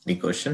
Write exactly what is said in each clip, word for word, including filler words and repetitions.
Any question?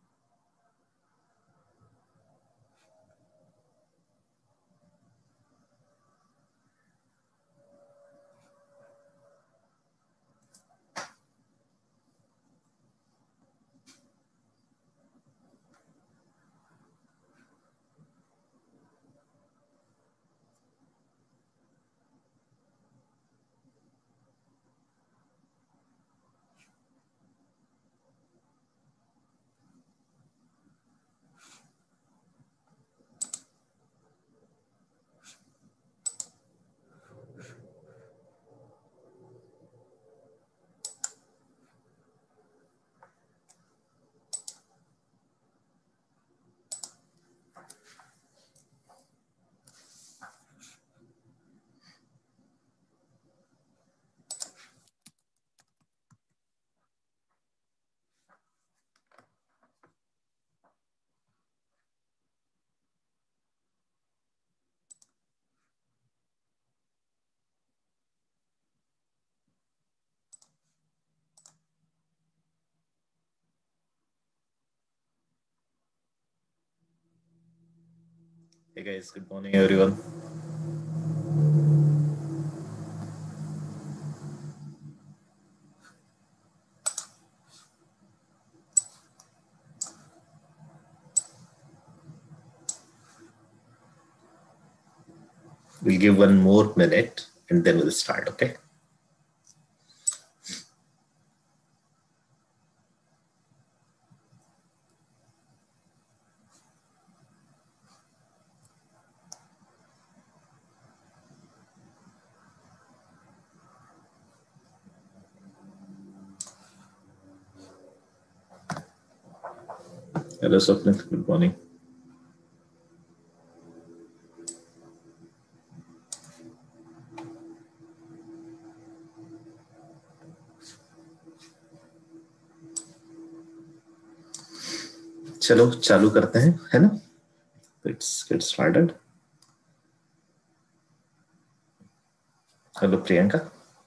Hey guys, good morning everyone. We'll give one more minute and then we'll start, okay? Hello Swapnil, good morning. चलो चालू करते हैं, है ना? Let's get started. Hello Priyanka.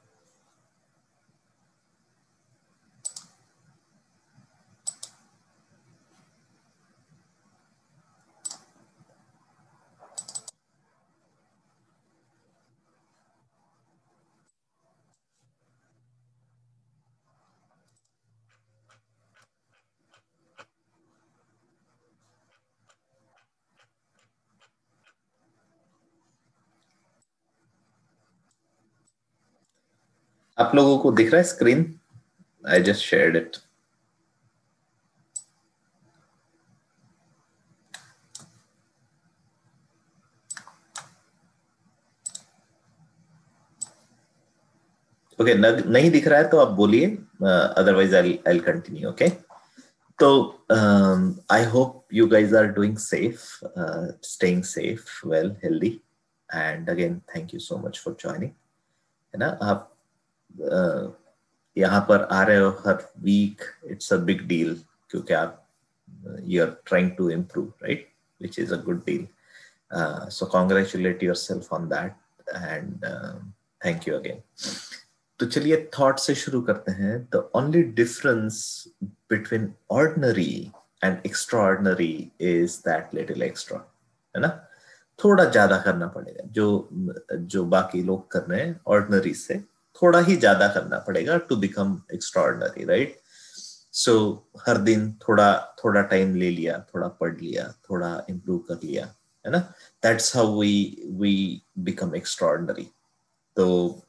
आप लोगों को दिख रहा है screen? I just shared it. Okay, नहीं दिख रहा है तो आप बोलिए, otherwise I'll I'll continue, okay? So um, I hope you guys are doing safe, uh, staying safe, well, healthy, and again thank you so much for joining. है ना? आप uh, यहाँ पर आ रहे हो हर week, it's a big deal क्योंकि आप you're trying to improve, right? Which is a good deal. Uh, so congratulate yourself on that and uh, thank you again. तो चलिए थॉट से शुरू करते हैं. The only difference between ordinary and extraordinary is that little extra, है ना? थोड़ा ज्यादा करना पड़ेगा. जो जो बाकी लोग कर रहे हैं ऑर्डिनरी से थोड़ा ही ज्यादा करना पड़ेगा to become extraordinary, right? So हर दिन थोड़ा थोड़ा टाइम ले लिया, थोड़ा पढ़ लिया, थोड़ा इम्प्रूव कर लिया, है ना? That's how we we become extraordinary. तो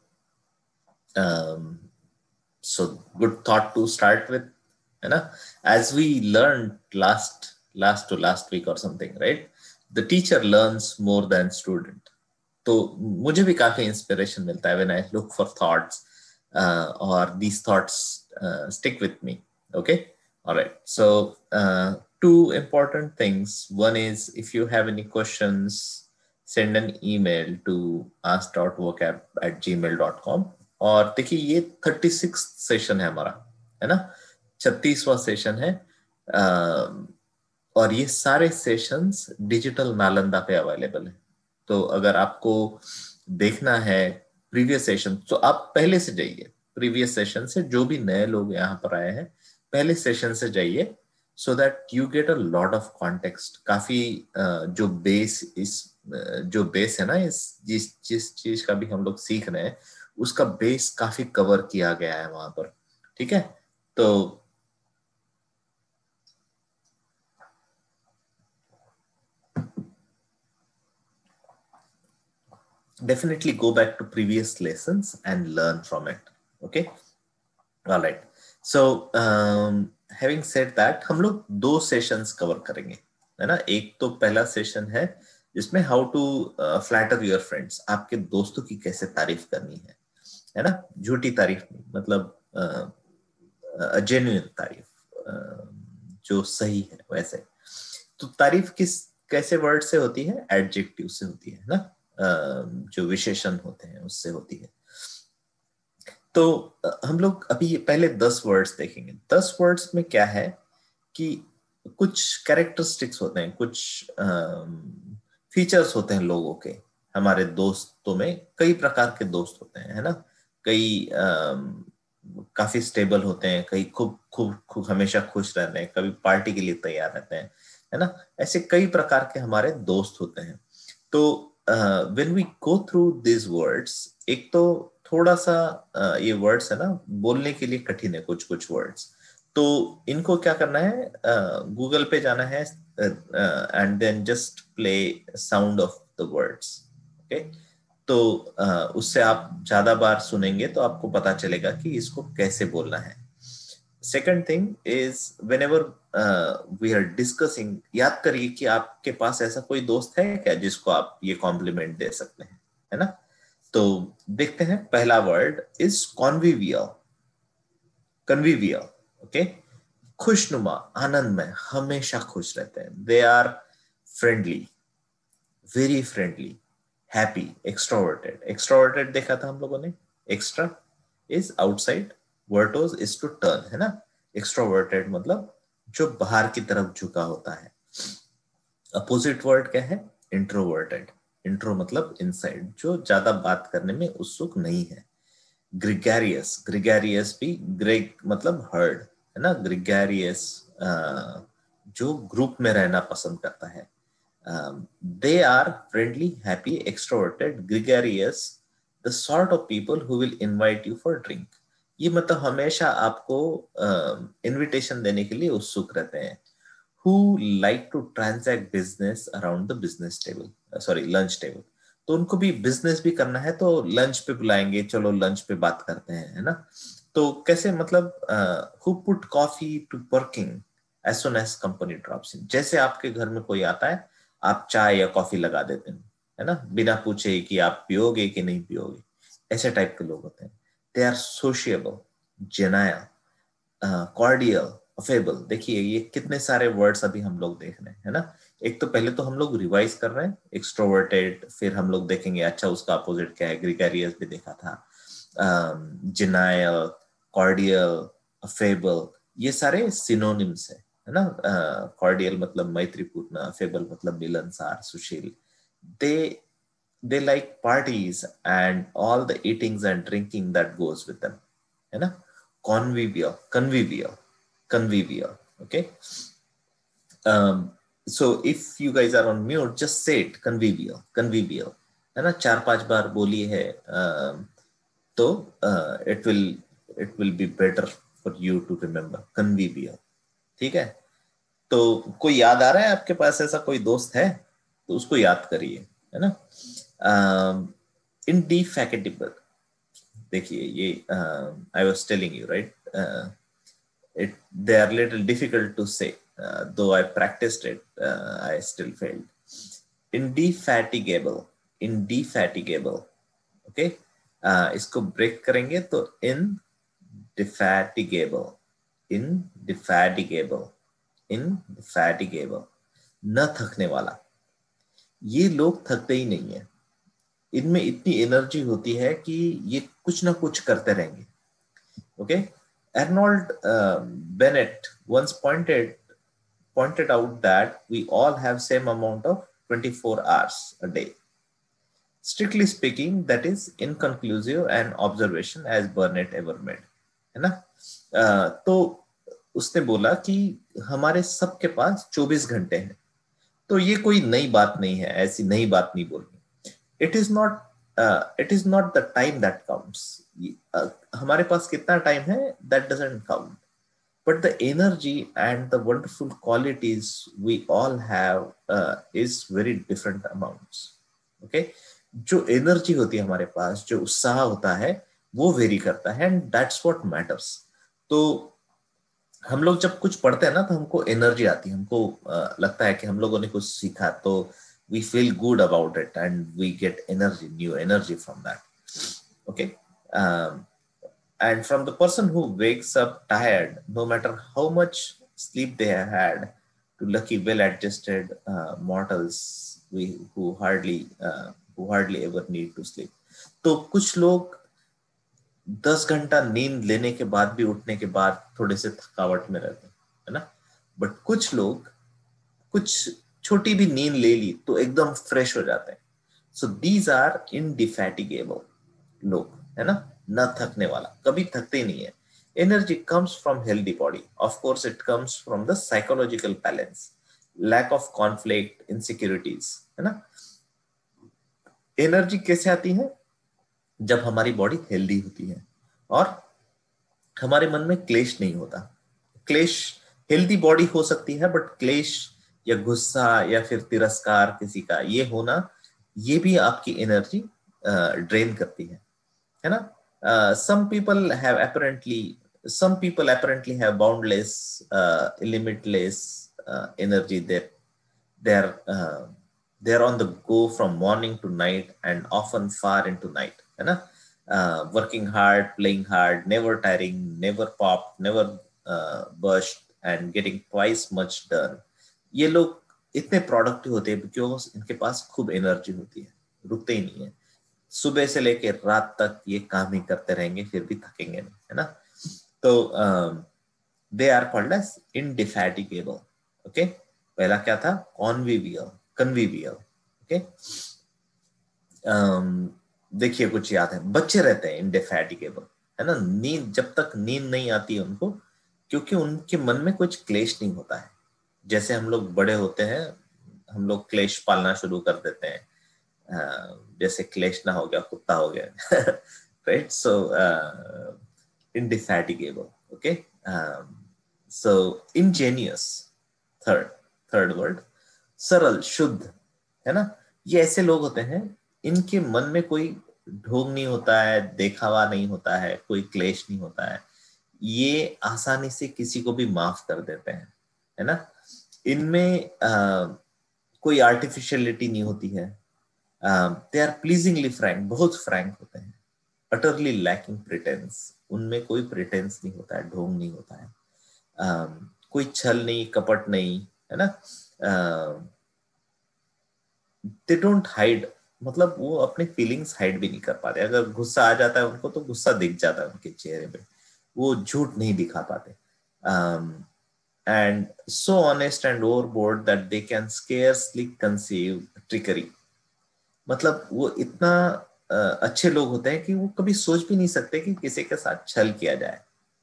Um, so good thought to start with, है ना? As we learned last last to last week or something, right? The teacher learns more than student. तो मुझे भी काफी इंस्पिरेशन मिलता है when I look for thoughts uh, or these thoughts uh, stick with me. Okay, all right. So uh, two important things. One is if you have any questions, send an email to ask dot vocab at gmail dot com. और देखिए ये thirty six session है हमारा, है ना? छत्तीसवां session है. आ, और ये सारे सेशंस डिजिटल नालंदा पे अवेलेबल है. तो अगर आपको देखना है प्रीवियस सेशन तो आप पहले से जाइए प्रीवियस सेशन से. जो भी नए लोग यहाँ पर आए हैं पहले सेशन से जाइए so that you get a lot of context. काफी uh, जो बेस इस uh, जो बेस है ना इस जिस जिस चीज का भी हम लोग सीख रहे हैं उसका बेस काफी कवर किया गया है वहां पर, ठीक है। तो definitely go back to previous lessons and learn from it. Okay, all right. So um, having said that, हम लोग दो सेशंस कवर करेंगे, है ना। एक तो पहला सेशन है जिसमें how to flatter your friends, आपके दोस्तों की कैसे तारीफ करनी है, है ना। झूठी तारीफ नहीं, मतलब जेन्युइन uh, तारीफ, uh, जो सही है वैसे। तो तारीफ किस कैसे वर्ड से होती है? एडजेक्टिव से होती है ना, जो विशेषण होते हैं उससे होती है। तो हम लोग अभी पहले दस वर्ड्स देखेंगे। दस वर्ड्स में क्या है कि कुछ कैरेक्टरिस्टिक्स होते हैं, कुछ फीचर्स होते हैं लोगों के। हमारे दोस्तों में कई प्रकार के दोस्त होते हैं, है ना। कई काफी स्टेबल होते हैं, कई खूब खूब खूब हमेशा खुश रहते हैं, कभी पार्टी के लिए तैयार रहते हैं, है ना। ऐसे कई प्रकार के हमारे दोस्त होते हैं। तो when we go through this words, एक तो थोड़ा सा uh, ये वर्ड्स है ना बोलने के लिए कठिन है कुछ कुछ वर्ड्स। तो इनको क्या करना है, गूगल uh, पे जाना है and then just play sound of the words, okay. तो uh, उससे आप ज्यादा बार सुनेंगे तो आपको पता चलेगा कि इसको कैसे बोलना है। Second thing is whenever we are discussing, याद करिए कि आपके पास ऐसा कोई दोस्त है क्या जिसको आप ये कॉम्प्लीमेंट दे सकते हैं, है ना। तो देखते हैं, पहला word is convivial. Convivial, okay. खुशनुमा, आनंदमय, हमेशा खुश रहते हैं। They are friendly, very friendly, happy, extroverted. Extroverted देखा था हम लोगों ने, extra is outside, vertos is to turn, है ना। एक्सट्रोवर्टेड मतलब जो बाहर की तरफ झुका होता है। अपोजिट वर्ड क्या है? इंट्रोवर्टेड। इंट्रो मतलब इनसाइड, जो ज्यादा बात करने में उत्सुक नहीं है। ग्रिगेरियस, ग्रिगेरियस भी ग्रेग मतलब हर्ड, है ना। ग्रिगेरियस जो ग्रुप में रहना पसंद करता है। They are friendly, happy, extroverted, gregarious, the sort of people who will invite you for drink. ये मतलब हमेशा आपको इनविटेशन uh, देने के लिए उत्सुक रहते हैं। Who like to transact business around the business table, uh, sorry lunch table। तो उनको भी बिजनेस भी करना है तो लंच पे बुलाएंगे, चलो लंच पे बात करते हैं, है ना। तो कैसे मतलब who put coffee to working as soon as company drops in। जैसे आपके घर में कोई आता है आप चाय या कॉफी लगा देते हैं, है ना, बिना पूछे कि आप पियोगे कि नहीं पियोगे। ऐसे टाइप के लोग होते हैं। They are sociable, genial, cordial, affable. देखिए ये कितने सारे वर्ड्स अभी हम लोग देख रहे हैं, है ना। एक तो पहले तो हम लोग रिवाइज कर रहे हैं एक्सट्रोवर्टेड, फिर हम लोग देखेंगे अच्छा उसका अपोजिट क्या है। ग्रिगेरियस भी देखा था, जेनायल, कॉर्डियल, अफेबल, ये सारे सिनोनिम्स है, है ना। कॉर्डियल uh, मतलब मैत्रीपूर्ण, अफेबल मतलब मिलनसार, सुशील। दे they like parties and all the eatings and drinking that goes with them, है ना। convivial, convivial, convivial, okay। um, so if you guys are on mute just say it, convivial, convivial, है ना। चार पांच बार बोलिए है, um, तो uh, it will it will be better for you to remember, convivial, ठीक है। तो कोई याद आ रहा है आपके पास ऐसा कोई दोस्त है तो उसको याद करिए, है ना। इनडिफैटिगेबल, देखिए ये I was telling you right, it they are little difficult to say, uh, though I practiced it, uh, I still failed. Indefatigable, indefatigable, okay। uh, इसको ब्रेक करेंगे तो indefatigable, indefatigable, indefatigable, न थकने वाला। ये लोग थकते ही नहीं है, इनमें इतनी एनर्जी होती है कि ये कुछ ना कुछ करते रहेंगे, okay. Arnold uh, Bennett once pointed pointed out that we all have same amount of twenty-four hours a day. Strictly speaking, that is inconclusive an observation as Burnett ever made, है ना। uh, तो उसने बोला कि हमारे सबके पास चौबीस घंटे हैं। तो ये कोई नई बात नहीं है, ऐसी नई बात नहीं बोलनी। It is not it is not the time that counts. हमारे पास कितना टाइम है that doesn't count, but the energy and the wonderful qualities we all have uh, is very different amounts. Okay, जो एनर्जी होती है हमारे पास, जो उत्साह होता है, वो वेरी करता है, एंड दैट्स व्हाट मैटर्स। तो हम लोग जब कुछ पढ़ते हैं ना तो हमको एनर्जी आती है, हमको uh, लगता है कि हम लोगों ने कुछ सीखा, तो we feel good about it and we get energy, new energy from that. Okay, and from the person who wakes up tired, no matter how much sleep they have had, to lucky well-adjusted uh, mortals we who hardly uh, who hardly ever need to sleep. तो कुछ लोग दस घंटा नींद लेने के बाद भी उठने के बाद थोड़े से थकावट में रहते हैं, है ना। बट कुछ लोग कुछ छोटी भी नींद ले ली तो एकदम फ्रेश हो जाते हैं। सो दीज आर इनडिफैटिगेबल लोग, है ना, न थकने वाला, कभी थकते नहीं है। Energy comes from healthy body, of course it comes from the psychological balance, lack of conflict, insecurities, है ना। एनर्जी कैसे आती है? जब हमारी बॉडी हेल्दी होती है और हमारे मन में क्लेश नहीं होता। क्लेश, हेल्दी बॉडी हो सकती है बट क्लेश या गुस्सा या फिर तिरस्कार किसी का ये होना, ये भी आपकी एनर्जी ड्रेन करती है, है ना। uh, some people have apparently some people apparently have boundless uh, limitless uh, energy that they're uh, they're on the go from morning to night and often far into night, है ना। uh, working hard, playing hard, never tiring, never popped, never uh, burst and getting twice much done। ये लोग इतने productive होते हैं क्योंकि इनके पास खूब एनर्जी होती है, रुकते ही नहीं है। सुबह से लेके रात तक ये काम ही करते रहेंगे, फिर भी थकेंगे नहीं, है ना। तो they are called as indefatigable. Okay, पहला क्या था? कॉन्विवियल, कन्विवियल। ओके, देखिए कुछ याद है, बच्चे रहते हैं इनडिफैटिगेबल, है ना। नींद, जब तक नींद नहीं आती है उनको, क्योंकि उनके मन में कुछ क्लेश नहीं होता है। जैसे हम लोग बड़े होते हैं, हम लोग क्लेश पालना शुरू कर देते हैं। Uh, जैसे क्लेश ना हो गया, कुत्ता हो गया, right. So indefatigable, okay। um, so ingenious, third third word, सरल, शुद्ध, है ना। ये ऐसे लोग होते हैं, इनके मन में कोई ढोंग नहीं होता है, देखावा नहीं होता है, कोई क्लेश नहीं होता है। ये आसानी से किसी को भी माफ कर देते हैं, है ना। इनमें uh, कोई आर्टिफिशियलिटी नहीं होती है। दे आर प्लीजिंगली फ्रैंक, बहुत फ्रैंक होते हैं। अटरली लैकिंग प्रिटेंस, उनमें कोई प्रिटेंस नहीं होता है, ढोंग नहीं होता है। um, कोई छल नहीं, कपट नहीं, है ना। दे डोंट हाइड, मतलब वो अपने फीलिंग्स हाइड भी नहीं कर पाते। अगर गुस्सा आ जाता है उनको तो गुस्सा दिख जाता है उनके चेहरे पे, वो झूठ नहीं दिखा पाते। And so honest and overboard that they can scarcely conceive trickery, मतलब वो इतना अच्छे लोग होते हैं कि वो कभी सोच भी नहीं सकते कि किसी के साथ छल किया जाए।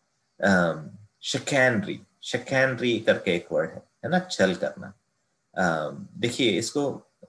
शिकैनरी, शिकैनरी करके एक वर्ड है, है ना, छल करना। देखिए इसको,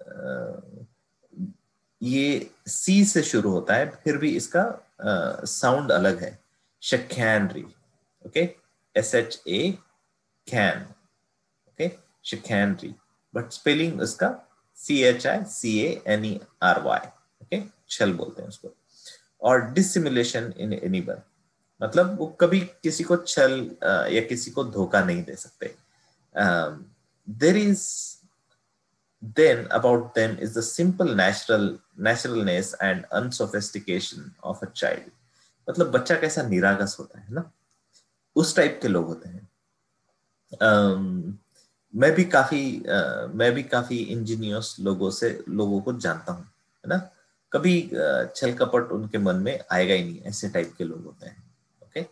ये सी से शुरू होता है, फिर भी इसका साउंड अलग है, chicanery. Okay, S H A can, okay, chicanery, but spelling उसका C H I C A N E R Y, okay, छल बोलते हैं उसको। और डिसिमुलेशन इन एनीवन, मतलब वो कभी किसी को छल या किसी को धोखा नहीं दे सकते। There is then about them is the simple natural naturalness and unsophistication of a child, मतलब बच्चा कैसा निरागस होता है ना, उस टाइप के लोग होते हैं। um, मैं भी काफी uh, मैं भी काफी इंजीनियर्स लोगों से लोगों को जानता हूँ, है ना। कभी uh, छल कपट उनके मन में आएगा ही नहीं, ऐसे टाइप के लोग होते हैं। Okay,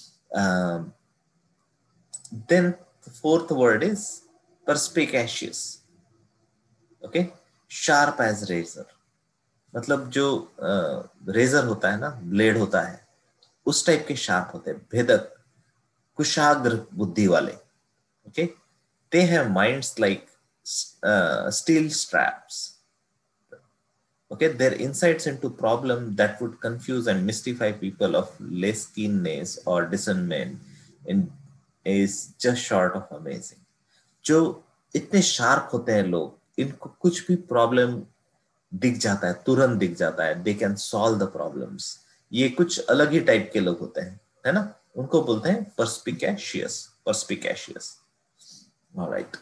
then fourth word is perspicacious। Okay, sharp as razor, मतलब जो रेजर uh, होता है ना, ब्लेड होता है, उस टाइप के शार्प होते हैं, भेदक, कुशाग्र बुद्धि वाले, okay, they have minds like uh, steel straps. Okay, their insights into problem that would confuse and mystify people of less keenness or discernment in is just short of amazing. जो इतने sharp होते हैं लोग, इनको कुछ भी problem दिख जाता है, तुरंत दिख जाता है, they can solve the problems. ये कुछ अलग ही टाइप के लोग होते हैं, है ना, उनको बोलते हैं perspicacious, perspicacious. Alright,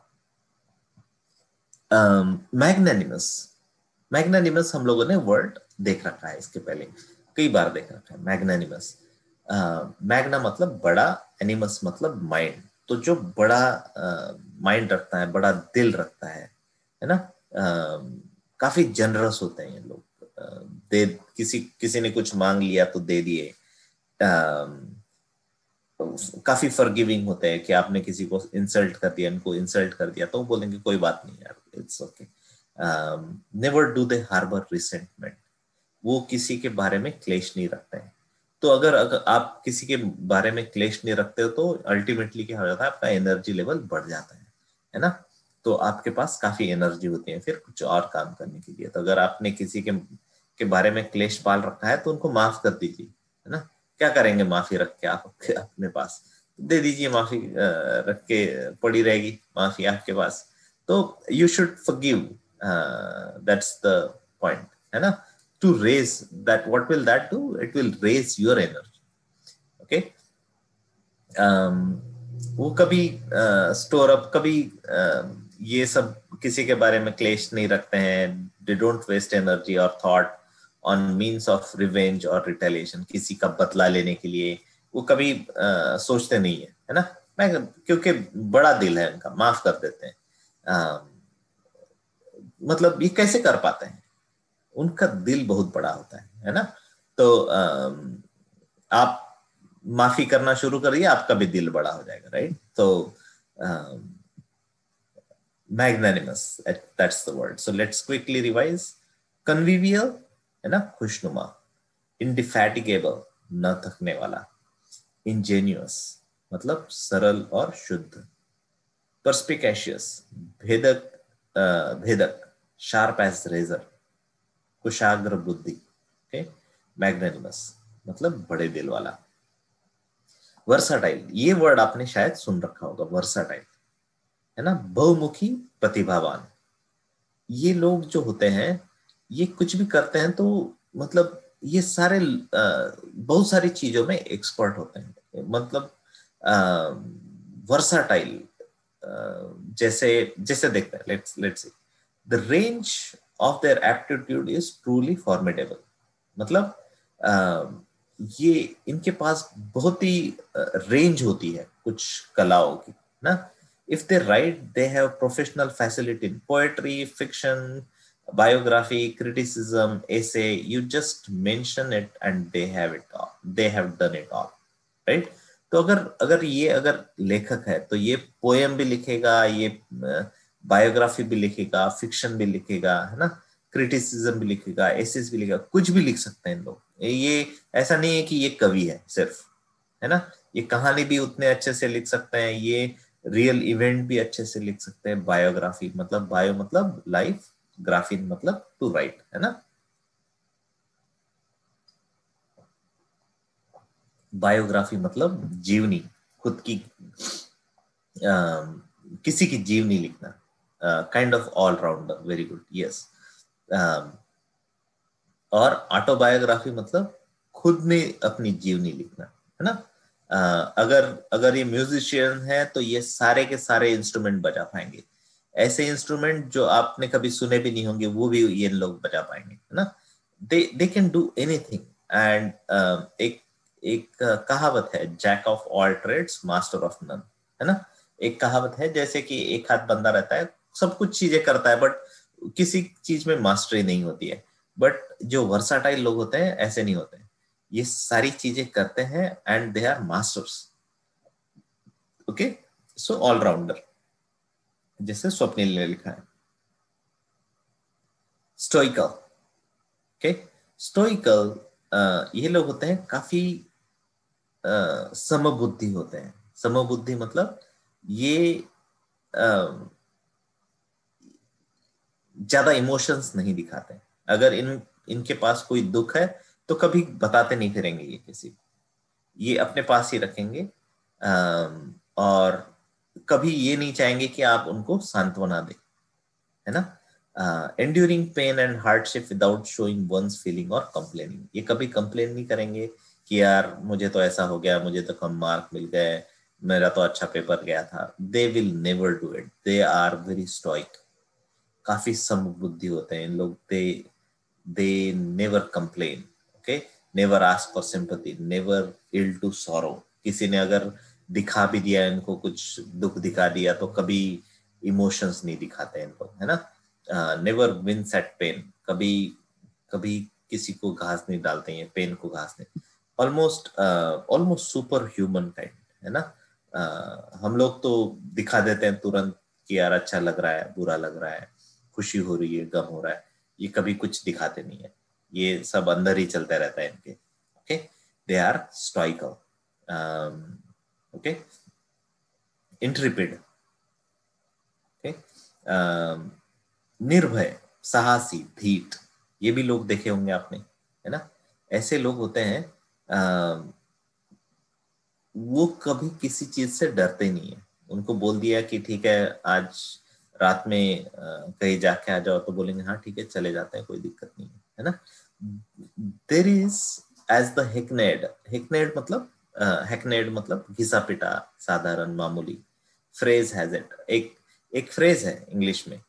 magnanimous. Magnanimous हम लोगों ने वर्ड देख रखा है, इसके पहले कई बार देख रखा है मैग्नानिमस। मैग्ना मतलब बड़ा, एनिमस मतलब माइंड। तो जो बड़ा माइंड uh, रखता है, बड़ा दिल रखता है है ना, uh, काफी जनरस होते हैं ये लोग। uh, दे किसी किसी ने कुछ मांग लिया तो दे दिए। uh, काफी फॉरगिविंग होते हैं कि आपने किसी को इंसल्ट कर दिया, इनको इंसल्ट कर दिया, तो वो बोलेंगे कोई बात नहीं यार, it's okay. Never do they harbour resentment. वो किसी के बारे में क्लेश नहीं रखते हैं। तो अगर, अगर आप किसी के बारे में क्लेश नहीं रखते हो तो अल्टीमेटली क्या हो जाता है, आपका एनर्जी लेवल बढ़ जाता है, है ना। तो आपके पास काफी एनर्जी होती है फिर कुछ और काम करने के लिए। तो अगर आपने किसी के के बारे में क्लेश पाल रखा है तो उनको माफ कर दीजिए, है ना। क्या करेंगे माफी रख के आप अपने पास, दे दीजिए माफी, रख के पड़ी रहेगी माफी आपके पास। तो you should forgive, that's the point, है ना। To raise that, what will that do? It will raise your energy. Okay, um, वो कभी स्टोर uh, अप, कभी uh, ये सब किसी के बारे में क्लेश नहीं रखते हैं। They don't waste energy or thought on means of revenge or retaliation। किसी का बदला लेने के लिए वो कभी uh, सोचते नहीं है, है ना। मैं क्योंकि बड़ा दिल है उनका, माफ कर देते हैं। uh, मतलब ये कैसे कर पाते हैं, उनका दिल बहुत बड़ा होता है, है ना। तो आप माफी करना शुरू करिए, आपका भी दिल बड़ा हो जाएगा, राइट। तो magnanimous, that's the word. So let's quickly revise. Convivial, है ना, खुशनुमा। इंडिफैटिगेबल, न थकने वाला। इंजेन्युअस मतलब सरल और शुद्ध। पर्सपिकैशियस, भेदक, भेदक, शार्प एज रेजर। कुशाग्र बुद्धि, ओके। मैग्नानिमस मतलब बड़े दिल वाला। वर्साटाइल, ये वर्ड आपने शायद सुन रखा होगा, वर्साटाइल, है ना, बहुमुखी, प्रतिभावान। ये लोग जो होते हैं ये कुछ भी करते हैं तो मतलब ये सारे बहुत सारी चीजों में एक्सपर्ट होते हैं। मतलब वर्साटाइल, जैसे जैसे देखते हैं, let's let's see the range of their aptitude is truly formidable। मतलब आ, ये इनके पास बहुत ही रेंज होती है कुछ कलाओं की ना। if they write they have professional facility in poetry, fiction, biography, criticism, essay, you just mention it and they have it all, they have done it all, right। तो अगर अगर ये अगर लेखक है तो ये पोएम भी लिखेगा, ये बायोग्राफी भी लिखेगा, फिक्शन भी लिखेगा, है ना, क्रिटिसिज्म भी लिखेगा, एसेस भी लिखेगा, कुछ भी लिख सकते हैं लोग। ये ऐसा नहीं है कि ये कवि है सिर्फ, है ना, ये कहानी भी उतने अच्छे से लिख सकते हैं, ये रियल इवेंट भी अच्छे से लिख सकते हैं। बायोग्राफी मतलब, बायो मतलब लाइफ, ग्राफी मतलब टू राइट, है ना। बायोग्राफी मतलब जीवनी, खुद की आ, किसी की जीवनी लिखना। Kind of allrounder, very good, yes. और ऑटोबायोग्राफी मतलब खुद ने अपनी जीवनी लिखना, है ना। uh, अगर अगर ये म्यूजिशियन है तो ये सारे के सारे इंस्ट्रूमेंट बजा पाएंगे, ऐसे इंस्ट्रूमेंट जो आपने कभी सुने भी नहीं होंगे वो भी ये लोग बजा पाएंगे, है ना। They they can do anything. And एक एक uh, कहावत है, jack of all trades master of none, है ना। एक कहावत है जैसे कि एक हाथ बंदा रहता है, सब कुछ चीजें करता है बट किसी चीज में मास्टरी नहीं होती है। बट जो वर्साटाइल लोग होते हैं ऐसे नहीं होते हैं, ये सारी चीजें करते हैं and they are masters, okay. So allrounder, जैसे स्वप्निल ने लिखा है। स्टोइकल, ओके। स्टोइकल ये लोग होते हैं काफी समबुद्धि होते हैं। समबुद्धि मतलब ये uh, ज्यादा इमोशंस नहीं दिखाते। अगर इन इनके पास कोई दुख है तो कभी बताते नहीं फिरेंगे ये किसी को, ये अपने पास ही रखेंगे और कभी ये नहीं चाहेंगे कि आप उनको सांत्वना दें, है ना। Enduring pain and hardship without showing one's feeling और कंप्लेनिंग, ये कभी कंप्लेन नहीं करेंगे कि यार मुझे तो ऐसा हो गया, मुझे तो कम मार्क मिल गए, मेरा तो अच्छा पेपर गया था। They will never do it, they are very stoic, काफी समबुद्धि होते हैं इन लोग। They they never complain, okay, never ask for sympathy, never yield to sorrow. किसी ने अगर दिखा भी दिया इनको, कुछ दुख दिखा दिया, तो कभी इमोशंस नहीं दिखाते इन लोग, है ना। नेवर विंस एट पेन, कभी कभी किसी को घास नहीं डालते हैं, पेन को घास नहीं। Almost almost superhuman kind, है ना। uh, हम लोग तो दिखा देते हैं तुरंत कि यार अच्छा लग रहा है, बुरा लग रहा है, खुशी हो रही है, गम हो रहा है, ये कभी कुछ दिखाते नहीं है, ये सब अंदर ही चलता रहता है इनके। Okay, they are stoical, okay, intrepid, okay, निर्भय, साहसी, धीट, ये भी लोग देखे होंगे आपने, है ना। ऐसे लोग होते हैं, uh, वो कभी किसी चीज से डरते नहीं है। उनको बोल दिया कि ठीक है आज रात में कहीं जाके आ जाओ, तो बोलेंगे हाँ ठीक है चले जाते हैं, कोई दिक्कत नहीं है, है ना। There is as the hackneyed, hackneyed मतलब हेकनेड मतलब घिसा पिटा, साधारण मामूली। फ्रेज हैज इट, एक एक फ्रेज है इंग्लिश में,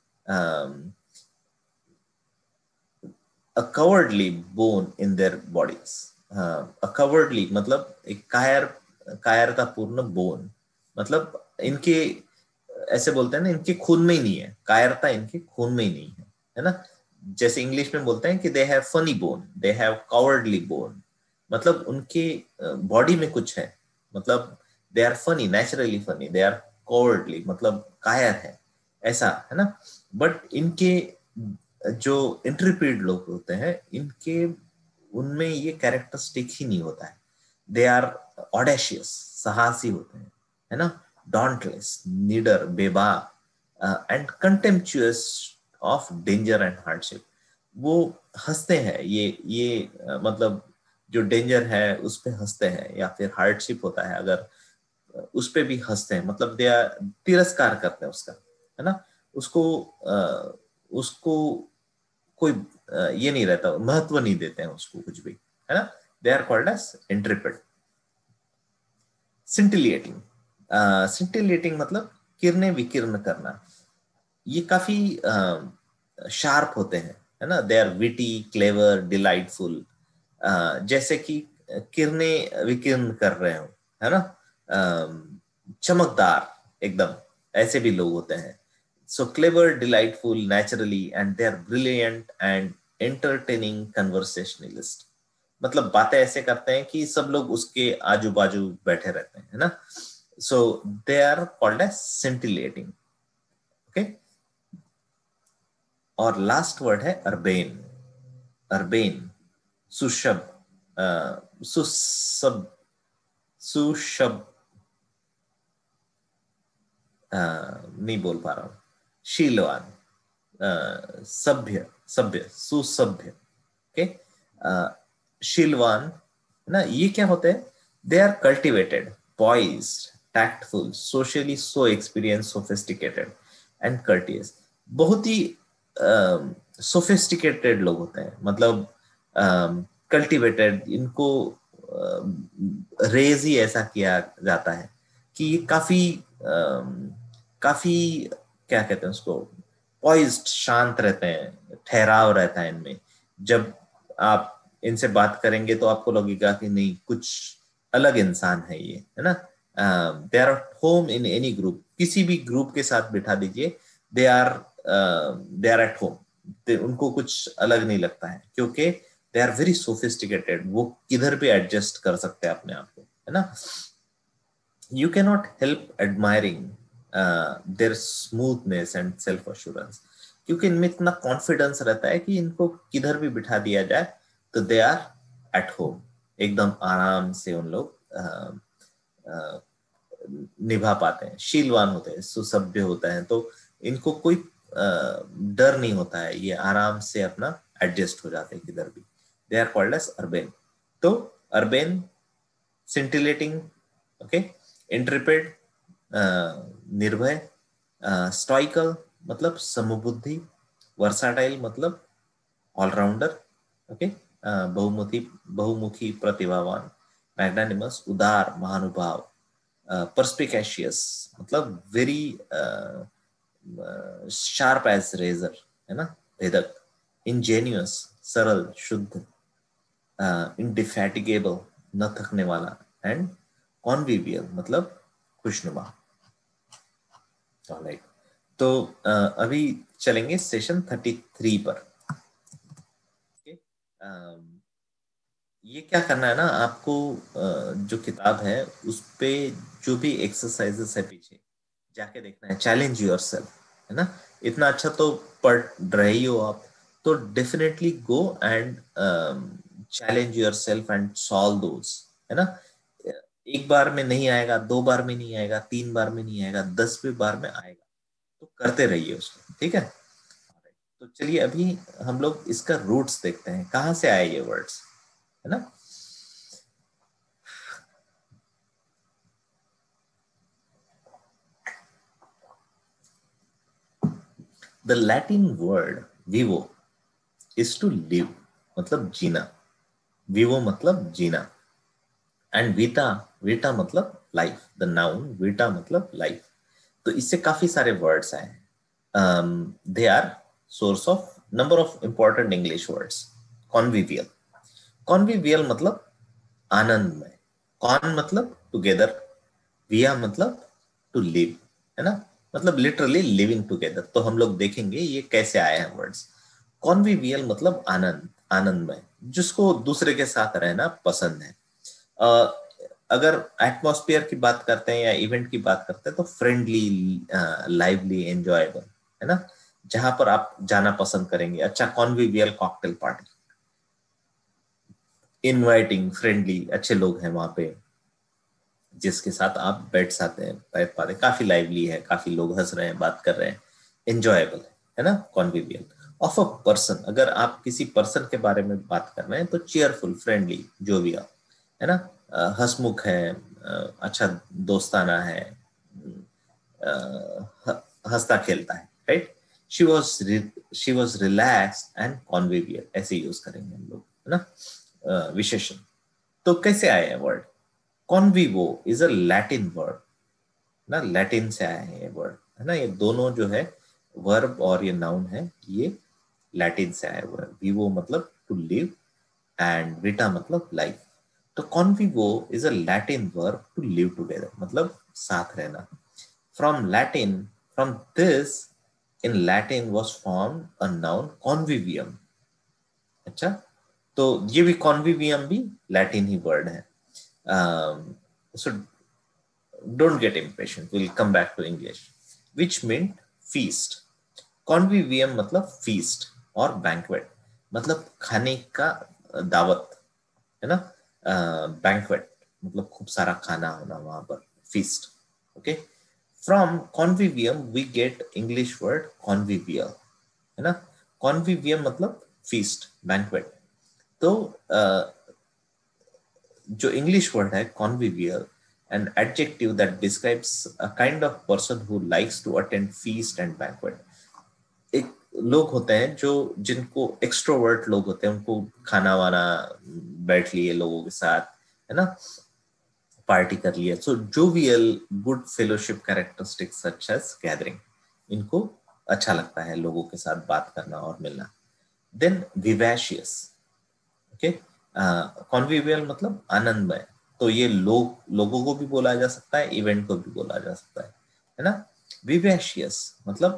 a cowardly bone in their bodies. A cowardly मतलब एक कायर, कायरता पूर्ण बोन, मतलब इनके, ऐसे बोलते हैं ना, इनके खून में ही नहीं है कायरता, इनके खून में ही नहीं है, है ना। जैसे इंग्लिश में बोलते हैं कि they have funny bone, they have cowardly bone, मतलब उनके बॉडी में कुछ है, मतलब they are funny, naturally funny, they are cowardly मतलब कायर है, ऐसा, है ना। बट इनके जो इंट्रिपिड लोग होते हैं, इनके उनमें ये कैरेक्टरिस्टिक ही नहीं होता है। दे आर ऑडेशियस, साहसी होते हैं, है ना, dauntless, निडर, बेबाक, and contemptuous of danger and hardship. वो हंसते हैं, ये ये uh, मतलब जो डेंजर है उस पे हंसते हैं, या फिर हार्डशिप होता है अगर uh, उस पे भी हंसते हैं, मतलब दे तिरस्कार करते हैं उसका, है ना। उसको uh, उसको कोई uh, ये नहीं रहता, महत्व नहीं देते हैं उसको कुछ भी, है ना। They are called as intrepid. Scintillating, scintillating मतलब किरणें विकीर्ण करना, ये काफी शार्प uh, होते हैं, है ना। They are witty, clever, delightful, जैसे कि किरणें विकीर्ण कर रहे हो, है ना, uh, चमकदार एकदम, ऐसे भी लोग होते हैं। So clever, delightful, naturally, and they are brilliant and entertaining conversationalist, मतलब बातें ऐसे करते हैं कि सब लोग उसके आजू बाजू बैठे रहते हैं, है ना। So they are called as scintillating, okay. और लास्ट वर्ड है urbane, urbane, suave, suave, suave, नहीं बोल पा रहा हूं, शीलवान, सभ्य, सभ्य, सुसभ्य, ओके, शीलवान, ना। ये क्या होते हैं, they are cultivated, poised, tactful, socially so experience, sophisticated and courteous. बहुत ही सोफिस्टिकेटेड uh, लोग होते हैं, मतलब कल्टिवेटेड, uh, इनको रेज uh, ही ऐसा किया जाता है कि ये काफी uh, काफी क्या कहते हैं उसको, पॉइज्ड, शांत रहते हैं, ठहराव रहता है इनमें। जब आप इनसे बात करेंगे तो आपको लगेगा कि नहीं, कुछ अलग इंसान है ये, है ना। They are home in any group, किसी भी ग्रुप के साथ बिठा दीजिए, they are they are at home, उनको कुछ अलग नहीं लगता है, क्योंकि दे आर वेरी सोफिस्टिकेटेड, वो किधर भी एडजस्ट कर सकते हैं अपने आप को, है ना। You can not help admiring their smoothness and self assurance, क्योंकि इनमें इतना कॉन्फिडेंस रहता है कि इनको किधर भी बिठा दिया जाए तो दे आर एट होम, एकदम आराम से उन लोग निभा पाते हैं, शीलवान होते हैं, सुसभ्य होता है, तो इनको कोई डर नहीं होता है, ये आराम से अपना एडजस्ट हो जाते हैं किधर भी. They are called as urbane. तो अर्बेन, सिंटिलेटिंग, ओके, इंट्रिपिड, निर्भय, स्टॉइकल मतलब समबुद्धि, वर्साटाइल मतलब ऑलराउंडर, ओके, बहुमुखी बहुमुखी प्रतिभावान, मैग्नानिमस उदार महानुभाव, पर्सपिकेशियस मतलब वेरी शार्प एज रेजर, है ना, भेदक, इंजेन्युअस सरल शुद्ध, इंडिफैटिगेबल न थकने वाला, एंड कॉन्विवियल मतलब खुशनुमा. ऑलराइट, तो uh, अभी चलेंगे सेशन थर्टी थ्री पर. okay? um, ये क्या करना है ना आपको, uh, जो किताब है उस पे जो भी एक्सरसाइजेस है पीछे जाके देखना है. चैलेंज योरसेल्फ, है ना. इतना अच्छा तो पढ़ रहे ही हो आप, तो definitely go and challenge yourself and solve those, है ना. एक बार में नहीं आएगा, दो बार में नहीं आएगा, तीन बार में नहीं आएगा, दसवीं बार में आएगा, तो करते रहिए उसको, ठीक है. तो चलिए अभी हम लोग इसका रूट्स देखते हैं, कहां से आए ये वर्ड्स, है ना. The Latin word vivo is to live मतलब जीना, विवो मतलब जीना, एंड वीटा, वीटा मतलब लाइफ, द नाउन वीटा मतलब लाइफ. तो इससे काफी सारे वर्ड्स आए. They are source of number of important English words. Convivial, convivial मतलब आनंदमय, कॉन मतलब टुगेदर, विया मतलब टू लिव, है ना, मतलब लिटरली लिविंग टुगेदर. तो हम लोग देखेंगे ये कैसे आए हैं वर्ड्स. कॉन्विवियल मतलब आनंद, आनंदमय, जिसको दूसरे के साथ रहना पसंद है. uh, अगर एटमॉस्फेयर की बात करते हैं या इवेंट की बात करते हैं तो फ्रेंडली, लाइवली, एंजॉयबल, है ना, जहां पर आप जाना पसंद करेंगे. अच्छा, convivial cocktail party, inviting, friendly, अच्छे लोग हैं वहां पे जिसके साथ आप बैठ सकते हैं, बैठ पाते, काफी लाइवली है, काफी लोग हंस रहे हैं, बात कर रहे हैं, एंजॉयबल है, है ना, कॉन्विवियल. ऑफ अ पर्सन, अगर आप किसी पर्सन के बारे में बात कर रहे हैं तो चीयरफुल, फ्रेंडली, जोवियल, है ना, हंसमुख है, अच्छा दोस्ताना है, हंसता खेलता है, right. She was she was relaxed and convivial, ऐसे यूज करेंगे हम लोग, है ना, विशेषण. तो कैसे आए हैं word. Convivo is a Latin word ना, लैटिन से आया है ये वर्ड, है ना. ये दोनों जो है वर्ब और ये नाउन है, ये लैटिन से आया हुआ है. विवो मतलब टू लिव एंड विटा मतलब लाइफ. तो convivo is a Latin verb to live together मतलब साथ रहना. From Latin, from this in Latin was form a noun convivium. अच्छा, तो ये भी कॉन्विवियम भी लैटिन ही वर्ड है. सो don't get impatient, we'll come back to English. Which meant feast. Convivium मतलब feast और banquet मतलब खाने का दावत, है ना. banquet मतलब खूब सारा खाना होना वहां पर, feast. okay, from convivium we get English word convivial, है ना. convivium मतलब feast, banquet. तो uh, जो इंग्लिश वर्ड है convivial, an adjective that describes a kind of person who likes to attend feast and banquet. एक लोग होते हैं जो जिनको एक्सट्रोवर्ट लोग होते हैं, उनको खाना वाना बैठ लिए लोगों के साथ, है ना, पार्टी कर लिया. So jovial, good fellowship characteristics such as gathering, इनको अच्छा लगता है लोगों के साथ बात करना और मिलना. देन विवैशियस, ओके, कॉन्विवियल मतलब आनंदमय. तो ये लोग लोगों को भी बोला जा सकता है, इवेंट को भी बोला जा सकता है, है ना. विवेशियस मतलब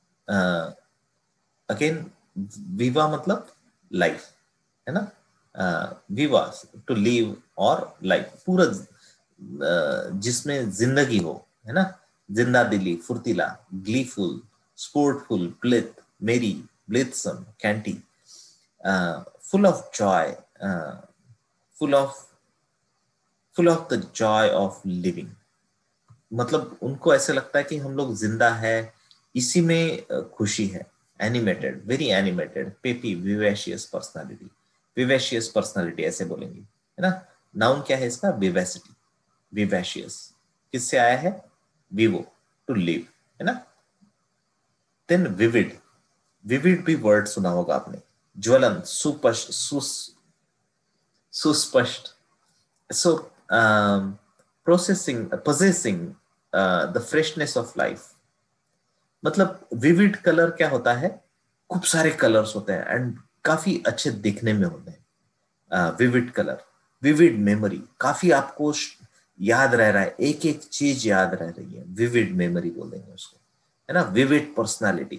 अगेन, विवा मतलब लाइफ, है ना. विवा टू लिव और लाइफ, पूरा uh, जिसमें जिंदगी हो, है ना, जिंदा दिली, फुर्तीला, gleeful, sportful, blithe, merry, blithesome, canty, full of joy, full of full of the joy of living, मतलब उनको ऐसे लगता है कि हम लोग जिंदा है, इसी में खुशी है। Animated, very animated, peppy, vivacious personality, vivacious personality ऐसे बोलेंगे, है ना। नाउन क्या है इसका? विवेसिटी, विवेशियस, किससे आया है? विवो, टू लिव, है ना। देन विविड, विविड भी वर्ड सुना होगा आपने, ज्वलन, सुपष्ट, सुस्पष्ट, so um, processing possessing uh, the freshness of life, मतलब विविड कलर क्या होता है? खूब सारे कलर्स होते हैं एंड काफी अच्छे दिखने में होते हैं। विविड कलर, विविड मेमोरी, काफी आपको याद रह रहा है, एक एक चीज याद रह रही है, विविड मेमोरी बोलेंगे उसको, है ना। विविड पर्सनालिटी,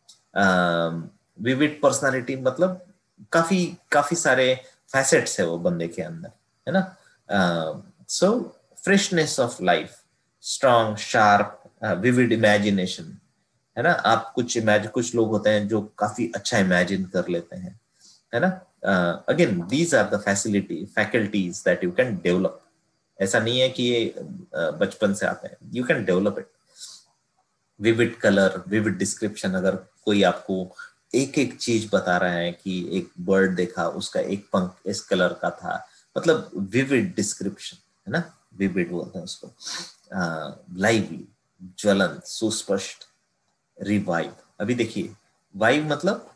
विविड पर्सनालिटी मतलब काफी काफी सारे फैसेट्स है वो बंदे के अंदर, है ना। So freshness of life, strong, sharp, vivid imagination, है ना। आप कुछ इमेजिन, कुछ लोग होते हैं जो काफी अच्छा इमेजिन कर लेते हैं, है ना। Again these are the facility faculties that you can develop. ऐसा नहीं है कि ये uh, बचपन से आते हैं, you can develop it. Vivid colour, vivid description, अगर कोई आपको एक एक चीज बता रहा है कि एक बर्ड देखा, उसका एक पंख इस कलर का था, मतलब विविड डिस्क्रिप्शन, है ना, विविड बोलते हैं उसको। लाइवली, ज्वलन, सुस्पष्ट, रिवाइव। अभी देखिए, वाइव मतलब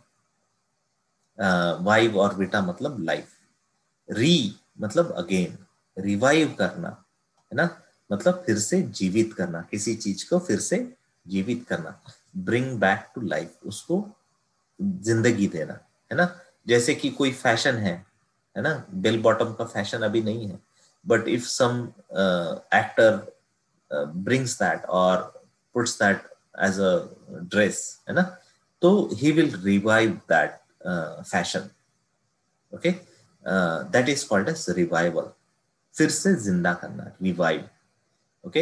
वाइव और विटा मतलब लाइफ, री मतलब अगेन, रिवाइव करना, है ना, मतलब फिर से जीवित करना, किसी चीज को फिर से जीवित करना, ब्रिंग बैक टू लाइफ, उसको जिंदगी देना, है ना। जैसे कि कोई फैशन है है ना, बेल बॉटम का फैशन अभी नहीं है, but if some actor brings that और puts that as a dress, है ना, तो he will revive that fashion, okay. That is called as revival, फिर से जिंदा करना, रिवाइव, ओके।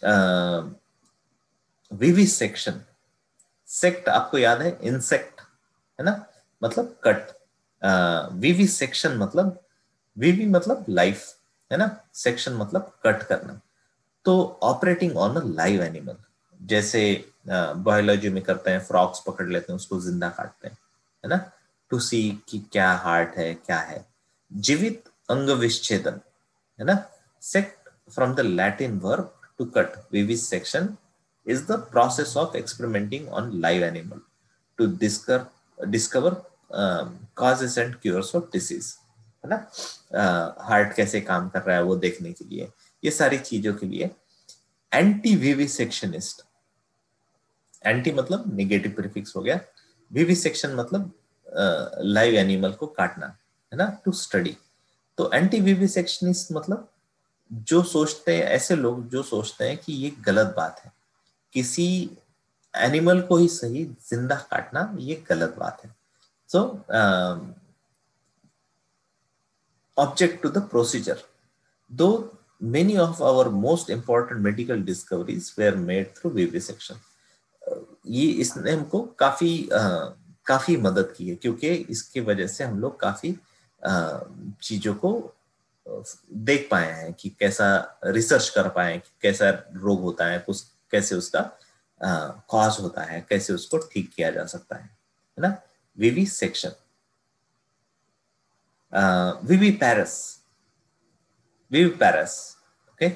विविसेक्शन, सेक्ट आपको याद है, इंसेक्ट, है ना, मतलब कट। विविसेक्शन मतलब, विवि मतलब लाइफ, है ना, सेक्शन मतलब कट करना। तो operating on a live animal, जैसे बायोलॉजी में करते हैं, फ्रॉक्स पकड़ लेते हैं, उसको जिंदा काटते हैं, है ना, टू सी कि क्या हार्ट है क्या है। जीवित अंग विच्छेदन, है ना, sect from the Latin verb to cut, vivisection is the process of experimenting on live animal to discover discover um, causes and cures of disease, है ना। हार्ट uh, कैसे काम कर रहा है वो देखने के लिए, ये सारी चीजों के लिए। एंटी विविसेक्शनिस्ट, एंटी मतलब नेगेटिव प्रीफिक्स हो गया, विविसेक्शन मतलब लाइव uh, एनिमल को काटना, है ना, टू स्टडी। तो एंटी विविसेक्शनिस्ट मतलब जो सोचते हैं, ऐसे लोग जो सोचते हैं कि ये गलत बात है, किसी एनिमल को ही सही जिंदा काटना ये गलत बात है। So object to the procedure, though many of our most important medical discoveries were made through vivisection. ये इसने हमको काफी uh, काफी मदद की है, क्योंकि इसकी वजह से हम लोग काफी uh, चीजों को देख पाए हैं कि कैसा रिसर्च कर पाए कि कैसा रोग होता है, कुछ कैसे उसका कॉज uh, होता है, कैसे उसको ठीक किया जा सकता है, है ना। Vivi section, vivi parous, vivi parous, okay.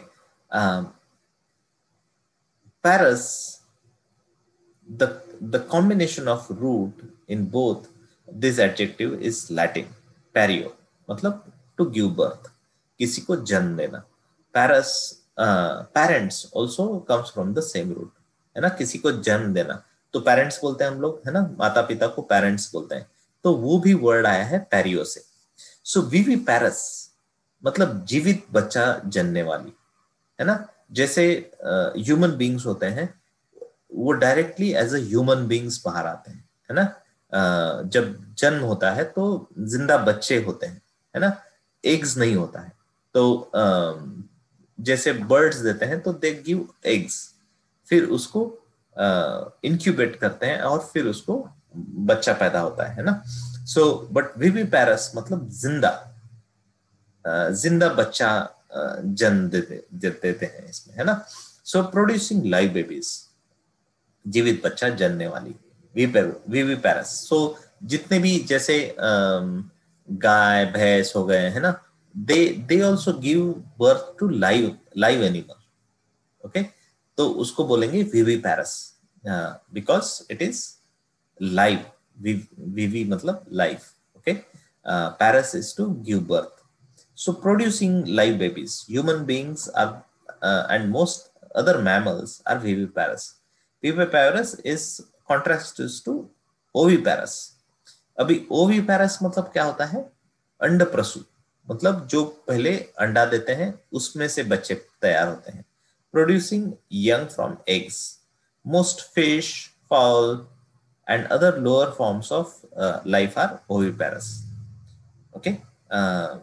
Parous, the the combination of root in both this adjective is Latin, pario, मतलब to give birth, किसी को जन्म देना। Parous, parents also comes from the same root, है ना, किसी को जन्म देना, तो पेरेंट्स बोलते हैं हम लोग, है ना, माता पिता को पेरेंट्स बोलते हैं, तो वो भी वर्ड आया है पैरियो से। सो विवी पैरस मतलब जीवित बच्चा जनने वाली, है ना। जैसे ह्यूमन uh, बींग्स होते हैं, वो directly as a human beings बाहर आते हैं, है ना। uh, जब जन्म होता है तो जिंदा बच्चे होते हैं, है ना, एग्स नहीं होता है। तो uh, जैसे बर्ड्स देते हैं तो दे गिव एग्स, फिर उसको इंक्यूबेट uh, करते हैं और फिर उसको बच्चा पैदा होता है, है ना। सो बट विवी पैरस मतलब जिंदा, uh, जिंदा बच्चा जन्म देते देते हैं इसमें, है ना। सो प्रोड्यूसिंग लाइव बेबीज, जीवित बच्चा जनने वाली, विविपेरस। सो जितने भी जैसे गाय भैंस हो गए, है ना, they they also give birth to live live animal. Okay, तो उसको बोलेंगे viviparous, because it is live. Vivi मतलब life. Okay, parous is to give birth. So producing live babies, human beings are uh, and most other mammals are viviparous. Viviparous is contrasts to oviparous. अभी oviparous मतलब क्या होता है? अंडप्रसू, मतलब जो पहले अंडा देते हैं उसमें से बच्चे तैयार होते हैं। Producing young from eggs. Most fish, fowl and other lower forms of uh, life are oviparous. Okay. Uh,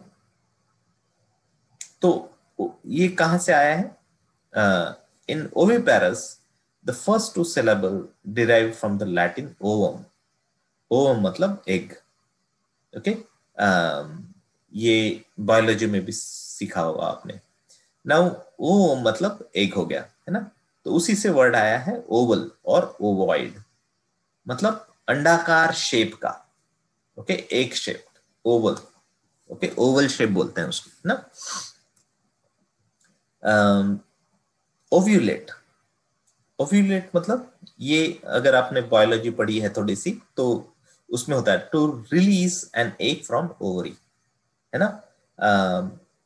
तो ये कहां से आया है? In oviparous the first two syllable derive from the Latin ovum. Ovum मतलब एग। ओके, ये biology में भी सीखा होगा आपने। नाउ ओवम मतलब एग हो गया, है ना, तो उसी से वर्ड आया है ओवल और ओवॉइड, मतलब अंडाकार शेप का। Okay, egg shape, oval. Okay, oval shape बोलते हैं उसको, ना। ओव्यूलेट, ओव्यूलेट मतलब ये अगर आपने बायोलॉजी पढ़ी है थोड़ी सी तो उसमें होता है to release an egg from ovary, है ना। uh,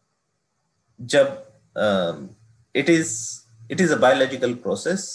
जब it is it is a biological process.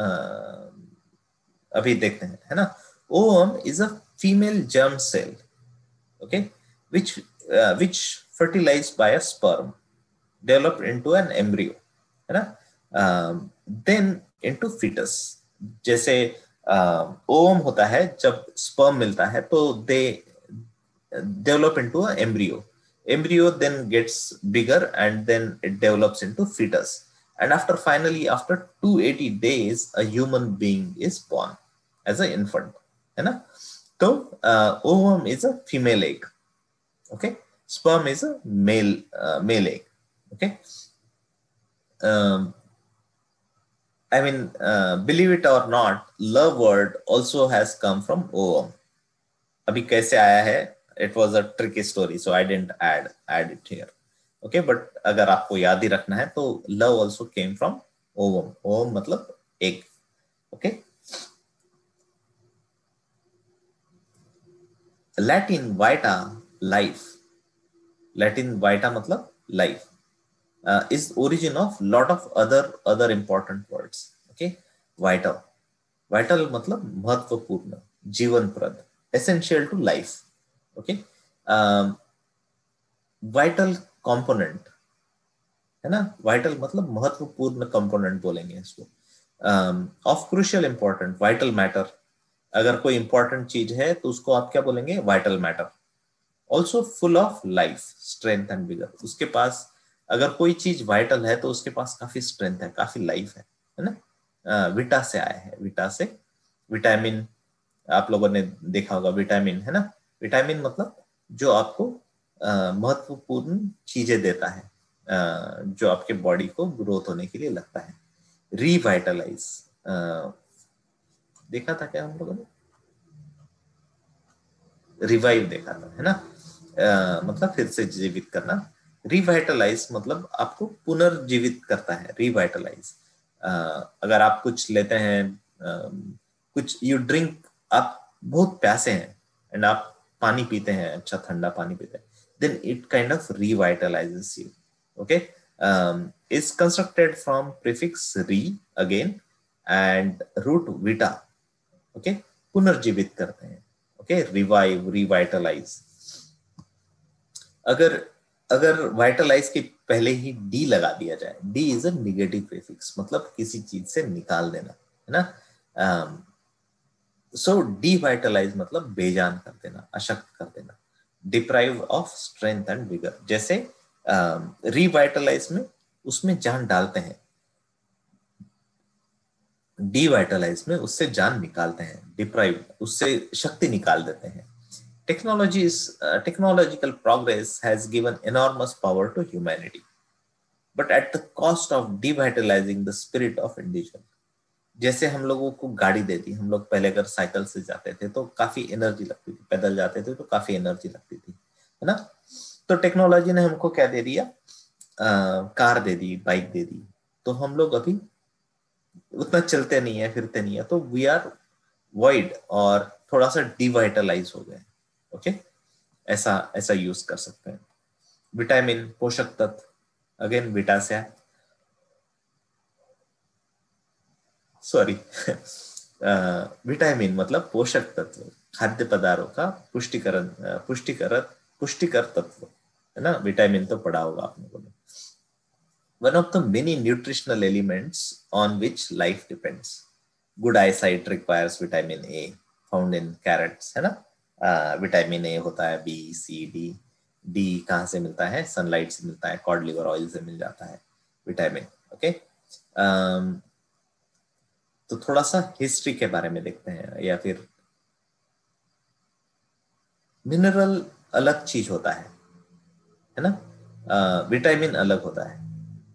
अभी देखते हैं, है ना। Ovum is a female germ cell, okay, which uh, which fertilized by a sperm developed into an embryo, है ना, देन इनटू फीटस। जैसे ओवम होता है, जब स्पर्म मिलता है तो they develop into a embryo. Embryo then gets bigger and then it develops into foetus, and after finally after two hundred eighty days a human being is born as an infant, है ना। तो ovum is a female egg, okay, sperm is a male uh, male egg, okay. um, I mean, uh, believe it or not, love word also has come from ovum. अभी कैसे आया है? It was a tricky story, so I didn't add add it here, okay. But अगर आपको याद ही रखना है तो love also came from ovum. ovum मतलब egg, okay. Latin vita, life. Latin vita मतलब life. Uh, is origin of lot of other other important words, okay. Vital, vital मतलब महत्वपूर्ण, जीवनप्रद, essential to life, okay. um, vital component, है ना। vital मतलब महत्वपूर्ण component बोलेंगे इसको। um, of crucial important, vital matter, अगर कोई important चीज है तो उसको आप क्या बोलेंगे? vital matter। also full of life, strength and vigor, उसके पास अगर कोई चीज वाइटल है तो उसके पास काफी स्ट्रेंथ है, काफी लाइफ है, है ना। विटा से आया है, विटा से विटामिन, आप लोगों ने देखा होगा विटामिन, है ना। विटामिन मतलब जो आपको महत्वपूर्ण चीजें देता है, आ, जो आपके बॉडी को ग्रोथ होने के लिए लगता है। रिवाइटलाइज देखा था क्या हम लोगों ने? रिवाइव देखा था, है ना। आ, मतलब फिर से जीवित करना। रिवाइटलाइज मतलब आपको पुनर्जीवित करता है, रिवाइटलाइज। अगर आप कुछ लेते हैं, आ, कुछ यू ड्रिंक, आप बहुत प्यासे हैं एंड आप पानी पीते हैं, अच्छा ठंडा पानी पीते हैं, then it kind of revitalises you, okay. Is constructed from prefix re again and root vita, okay, पुनर्जीवित करते हैं, ओके, रिवाइव, रिवाइटलाइज। अगर अगर वाइटलाइज के पहले ही डी लगा दिया जाए, de is a negative prefix, मतलब किसी चीज से निकाल देना, है ना। सो डीवाइटलाइज मतलब बेजान कर देना, अशक्त कर देना, deprive of strength and vigour. जैसे रिवाइटलाइज में उसमें जान डालते हैं, डीवाइटलाइज में उससे जान निकालते हैं, डिप्राइव उससे शक्ति निकाल देते हैं। Technology is, uh, technological progress has given enormous power to humanity. but at the cost of devitalizing the spirit of individual. जैसे हम लोगों को गाड़ी देती, हम लोग पहले अगर साइकिल से जाते थे तो काफी एनर्जी लगती थी, पैदल जाते थे तो काफी एनर्जी लगती थी, है ना? तो टेक्नोलॉजी ने हमको क्या दे दिया? आ, कार दे दी, बाइक दे दी, तो हम लोग अभी उतना चलते नहीं है, फिरते नहीं है, तो वी आर वॉइड और थोड़ा सा डिवाइटलाइज हो गए। ओके, ऐसा ऐसा यूज कर सकते हैं। विटामिन, पोषक तत्व, अगेन विटा से है, सॉरी विटामिन मतलब पोषक तत्व, खाद्य पदार्थों का पुष्टिकरण, पुष्टिकर पुष्टिकर तत्व, है ना? विटामिन तो पढ़ा होगा आपने को। One of the many nutritional elements on which life depends. Good eyesight requires vitamin A, found in carrots, है ना? विटामिन uh, ए होता है, बी, सी, डी। डी कहाँ से मिलता है? सनलाइट से मिलता है, कॉड लिवर ऑयल से मिल जाता है विटामिन। ओके, um, तो थोड़ा सा हिस्ट्री के बारे में देखते हैं, या फिर मिनरल अलग चीज होता है, है ना? विटामिन uh, अलग होता है,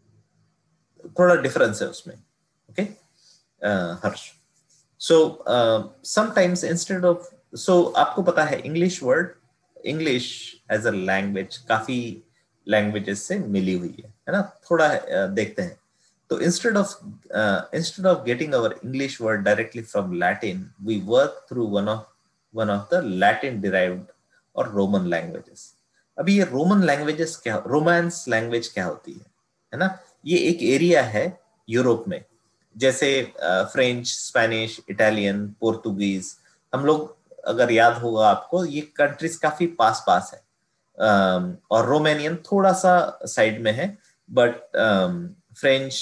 थोड़ा डिफरेंस है उसमें। Okay, Harsh. So sometimes instead of, so आपको पता है English word, English as a language काफी लैंग्वेजेस से मिली हुई है, है ना? थोड़ा uh, देखते हैं। तो instead of instead of getting our English word directly from Latin, we work through one of one of the Latin derived और रोमन लैंग्वेजेस। अभी ये रोमन लैंग्वेजेस क्या, रोमांस लैंग्वेज क्या होती है, है ना? ये एक एरिया है यूरोप में, जैसे फ्रेंच, स्पेनिश, इटालियन, पोर्तुगीज। हम लोग, अगर याद होगा आपको, ये कंट्रीज काफी पास पास है। um, और रोमानियन थोड़ा सा साइड में है, but French,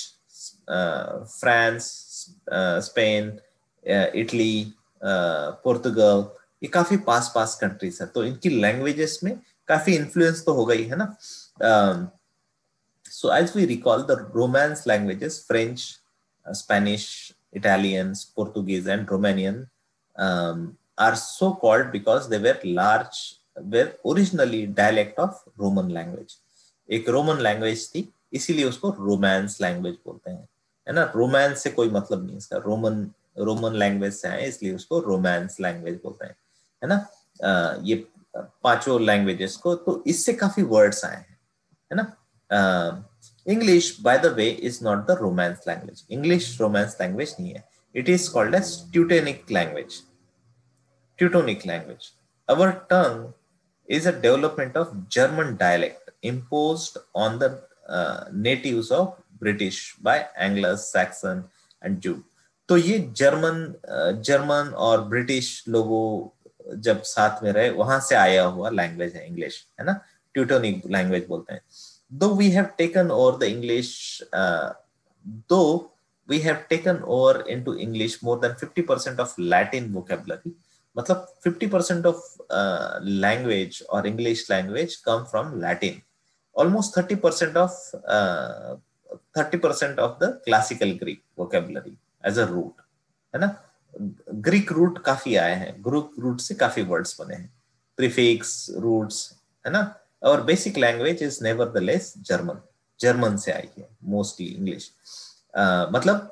France, Spain, Italy, Portugal, ये काफी पास पास कंट्रीज है, तो इनकी लैंग्वेजेस में काफी इन्फ्लुएंस तो हो गई है ना। um, So as we recall, the Romance languages, French, uh, Spanish, Italian, Portuguese, and Romanian, um, are so called because they were large, were originally dialect of Roman language. एक Roman language थी, इसीलिए उसको romance language बोलते हैं, है ना? Romance से कोई मतलब नहीं इसका, रोमन रोमन लैंग्वेज से है, इसलिए उसको रोमांस लैंग्वेज बोलते हैं, है ना? uh, ये पांचों लैंग्वेजेस को, तो इससे काफी वर्ड्स आए हैं, है ना? Uh, English, by the way, is not the Romance language. English Romance language नहीं है. It is called as Teutonic language. Teutonic language. Our tongue is a development of German dialect imposed on the uh, natives of British by Anglo-Saxon and Jew. तो ये German German और British लोगों जब साथ में रहे, वहां से आया हुआ लैंग्वेज है इंग्लिश, है ना? ट्यूटोनिक लैंग्वेज बोलते हैं। Though we have taken over the English, uh, though we have taken over into English more than fifty percent of Latin vocabulary, मतलब fifty percent of uh, language or English language come from Latin. Almost thirty percent of uh, thirty percent of the classical Greek vocabulary as a root, है ना? Greek root काफी आए हैं, Greek root से काफी words बने हैं, prefix, roots, है ना? और basic language is nevertheless German, German से आई है मोस्टली इंग्लिश। मतलब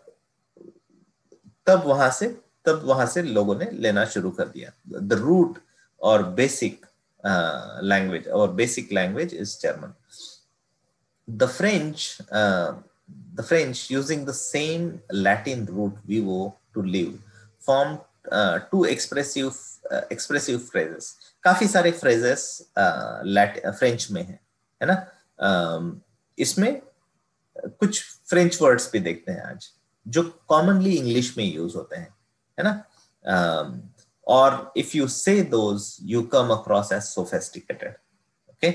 तब वहां से तब वहां से लोगों ने लेना शुरू कर दिया। द रूट और बेसिक लैंग्वेज और basic language is German. The French the French using the same Latin root vivo to live form to expressive expressive phrases. काफी सारे फ्रेजेस फ्रेंच में है, है ना? uh, इसमें कुछ फ्रेंच वर्ड्स भी देखते हैं आज जो कॉमनली इंग्लिश में यूज होते हैं, है ना? um, और if you say those you come across as sophisticated. Okay,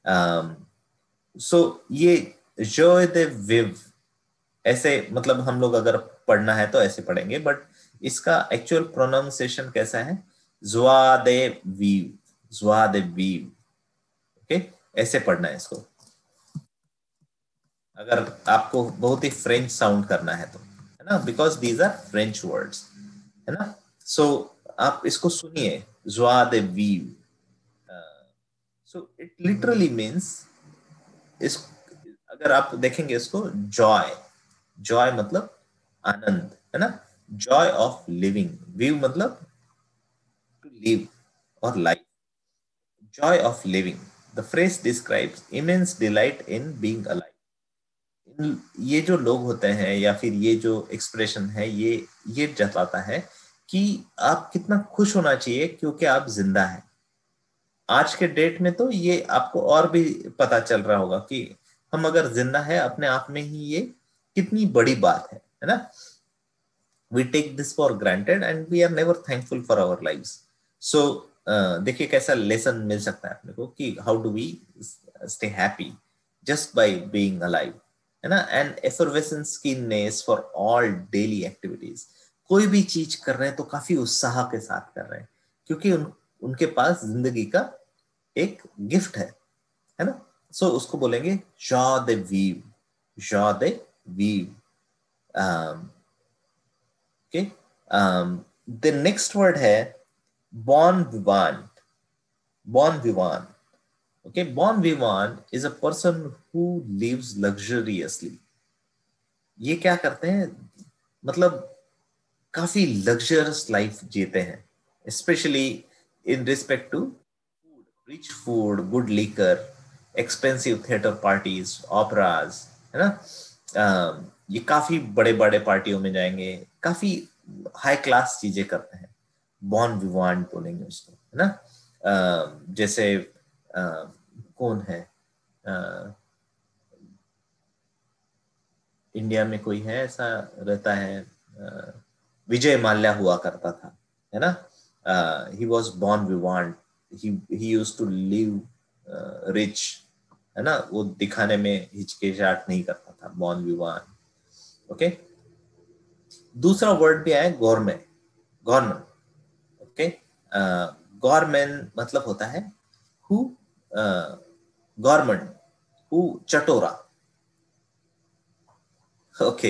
so ये जो दे विव, ऐसे मतलब हम लोग अगर पढ़ना है तो ऐसे पढ़ेंगे, बट इसका एक्चुअल प्रोनाउंसिएशन कैसा है? Joie de vivre, joie de vivre. Okay, ऐसे पढ़ना है इसको, अगर आपको बहुत ही फ्रेंच साउंड करना है तो, है ना? Because these are French words, है ना? सो so, आप इसको सुनिए, joie de vivre. So it literally means, इस अगर आप देखेंगे इसको, जॉय, जॉय मतलब आनंद, है ना, जॉय ऑफ लिविंग, विव मतलब टू लिव और life, joy of living, the phrase describes immense delight in being alive. ये जो लोग होते हैं या फिर ये जो एक्सप्रेशन है, ये ये जताता है कि आप कितना खुश होना चाहिए क्योंकि आप जिंदा हैं। आज के डेट में तो ये आपको और भी पता चल रहा होगा कि हम अगर जिंदा है अपने आप में ही ये कितनी बड़ी बात है है ना। We take this for granted and we are never thankful for our lives. So देखिए कैसा लेसन मिल सकता है अपने को कि how do we stay happy just by being alive, है ना। And effervescence keenness for all daily activities, कोई भी चीज कर रहे हैं तो काफी उत्साह के साथ कर रहे हैं क्योंकि उन, उनके पास जिंदगी का एक गिफ्ट है है ना। सो so, उसको बोलेंगे joie de vivre, joie de vivre. Okay, the next word है bon vivant, bon vivant. Okay, bon vivant is a person who lives luxuriously. ये क्या करते हैं, मतलब काफी लग्जरियस लाइफ जीते हैं, specially in respect to rich food, good liquor, expensive theatre parties, operas, है ना। अ, ये काफी बड़े बड़े पार्टियों में जाएंगे, काफी हाई क्लास चीजें करते हैं, बॉन विवान बोलेंगे उसको, है ना। अ, जैसे अ, कौन है, अ, इंडिया में कोई है ऐसा रहता है, अ, विजय माल्या हुआ करता था, है ना। He was bon vivant, he used to live rich, है ना, वो दिखाने में हिचकिचाहट नहीं करता था, बॉर्न विवान। ओके, दूसरा वर्ड भी आया गवर्नमेंट, गवर्नमेंट। ओके, गवर्नमेंट मतलब होता है हु, गवर्नमेंट हु चटोरा। Okay,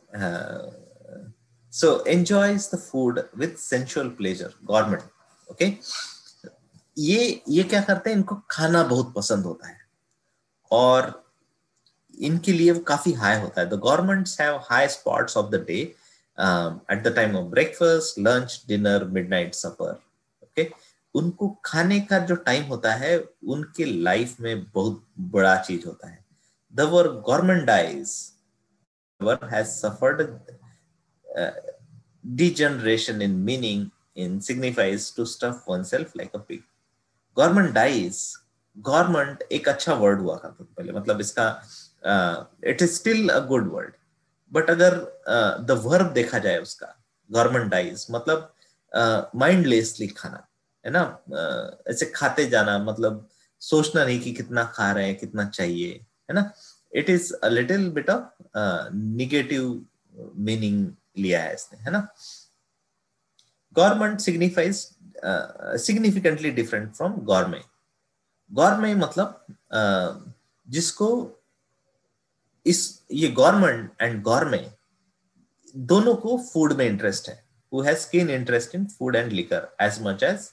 so enjoys the food with sensual pleasure, government. Okay, ये ये क्या करते हैं, इनको खाना बहुत पसंद होता है और इनके लिए वो काफी हाई होता है। The gourmands have high spots of the day at the time of breakfast, lunch, dinner, midnight supper. Okay, उनको खाने का जो टाइम होता है उनके लाइफ में बहुत बड़ा चीज होता है। The word gourmandise has suffered uh, degeneration in meaning in signifies to stuff oneself like a pig. Government dies, gourmand एक अच्छा वर्ड हुआ करता था पहले, मतलब इसका it is still a good word, but अगर द uh, वर्ब देखा जाए उसका, गवर्नमेंट डाइज मतलब माइंडलेसली uh, खाना, है ना, uh, ऐसे खाते जाना, मतलब सोचना नहीं कि कितना खा रहे हैं, कितना चाहिए, है ना। It is a little bit of negative meaning लिया है इसने, है ना। Gourmet signifies significantly different from gourmand. Gourmet मतलब uh, जिसको इस ये गवर्नमेंट एंड गवर्नमेंट दोनों को फूड में इंटरेस्ट है, who has keen interest in food and liquor as much as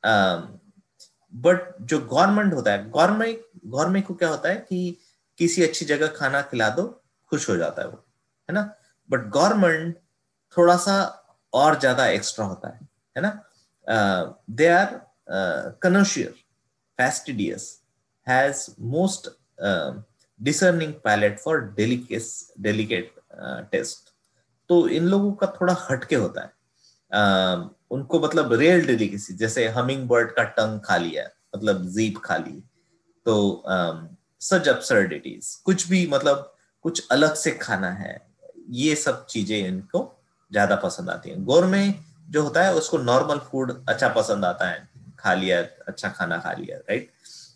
but um, जो गवर्नमेंट होता है, गवर्नमेंट गवर्नमेंट को क्या होता है कि किसी अच्छी जगह खाना खिला दो, खुश हो जाता है वो, है ना। बट गवर्नमेंट थोड़ा सा और ज्यादा एक्स्ट्रा होता है है ना। They are connoisseur, fastidious, has most uh, discerning palate for delicate delicate uh, taste। तो इन लोगों का थोड़ा हटके होता है, uh, उनको मतलब रियल डेलिकेसी, जैसे हमिंग बर्ड का टंग खा लिया, मतलब जीप खा ली, तो सच अब्सर्डिटीज, कुछ भी मतलब कुछ अलग से खाना है, ये सब चीजें इनको ज्यादा पसंद आती हैं। गोरमे जो होता है उसको नॉर्मल फूड अच्छा पसंद आता है, खा लिया, अच्छा खाना खा लिया, राइट।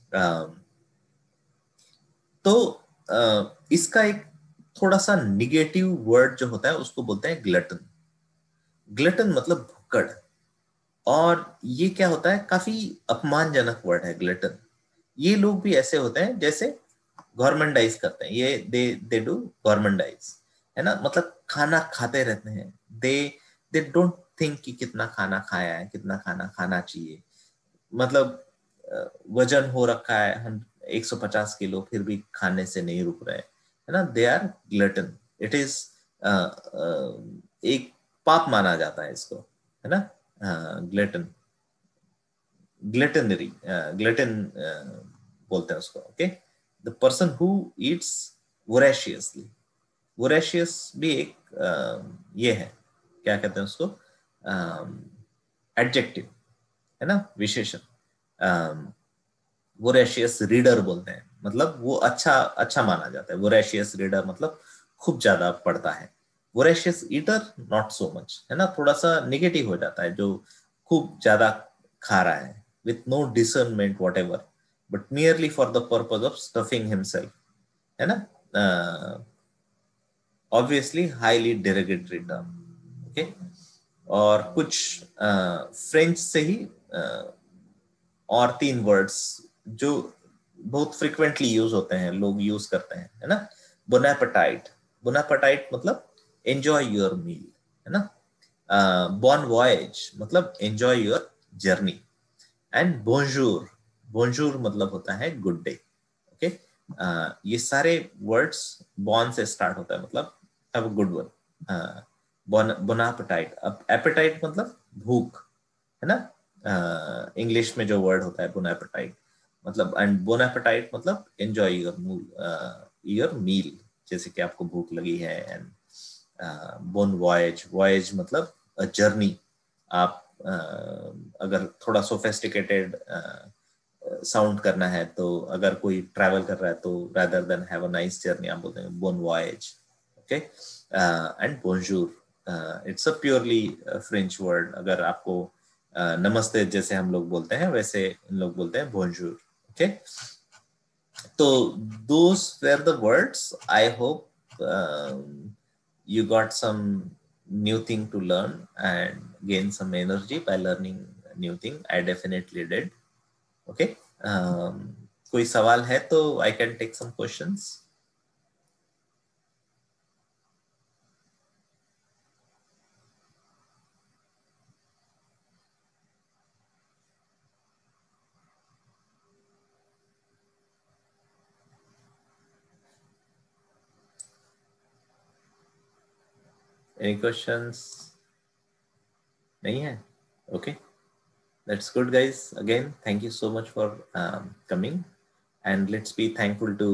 तो uh, इसका एक थोड़ा सा निगेटिव वर्ड जो होता है उसको बोलते हैं ग्लटन। ग्लटन मतलब भुक्कड़, और ये क्या होता है, काफी अपमानजनक वर्ड है ग्लटन। ये लोग भी ऐसे होते हैं जैसे गवर्नमेंटाइज करते हैं, ये दे दे डू गवर्नमेंटाइज, है ना, मतलब खाना खाते रहते हैं, दे दे डोंट थिंक कि कितना खाना खाया है, कितना खाना खाना चाहिए, मतलब वजन हो रखा है एक सौ पचास किलो फिर भी खाने से नहीं रुक रहे, है ना, they are glutton, it is एक पाप माना जाता है इसको, है ना, ग्लटन, ग्लटनरी, ग्लटन बोलते हैं उसको, okay. The person who eats voraciously, voracious भी एक uh, ये है, क्या कहते हैं उसको, एडजेक्टिव, है ना, विशेषण। वोरेशियस रीडर बोलते हैं, मतलब वो अच्छा अच्छा माना जाता है। वोरेशियस रीडर मतलब खूब ज्यादा पढ़ता है। Voracious eater not so much, है ना, थोड़ा सा निगेटिव हो जाता है, जो खूब ज्यादा खा रहा है, with no discernment whatever, but merely for the purpose of stuffing himself, है ना, obviously highly derogatory term, okay. और कुछ फ्रेंच uh, से ही uh, और तीन वर्ड्स जो बहुत फ्रिक्वेंटली यूज होते हैं, लोग यूज करते हैं, है ना। बोनापेटाइट, बोनापेटाइट मतलब एंजॉय योर मील, है ना। बॉन वॉयज मतलब enjoy your journey, and bonjour, bonjour मतलब होता है गुड डे, ओके। ये सारे वर्ड्स बॉन से स्टार्ट होता है, मतलब have a good one. Bon appetit, अब एपेटाइट मतलब भूख, है ना, इंग्लिश uh, में जो वर्ड होता है बोनापेटाइट मतलब, एंड बोनापेटाइट मतलब एंजॉय योर योर मील, जैसे कि आपको भूख लगी है। एंड बोन वॉयज, वॉयज मतलब जर्नी। आप uh, अगर थोड़ा सोफेस्टिकेटेड साउंड uh, करना है, तो अगर कोई ट्रैवल कर रहा है तो rather than have a nice journey आप बोलते हैं bon voyage, okay. And bonjour, it's a purely French word. अगर आपको Uh, नमस्ते जैसे हम लोग बोलते हैं, वैसे इन लोग बोलते हैं बोंजूर, ओके। तो those were the words. I hope you got some new thing to learn and gain some energy by learning new thing. I definitely did, okay. um, कोई सवाल है तो I can take some questions. Any questions? नहीं है, okay. That's good, guys. Again, thank you so much for um, coming, and let's be thankful to.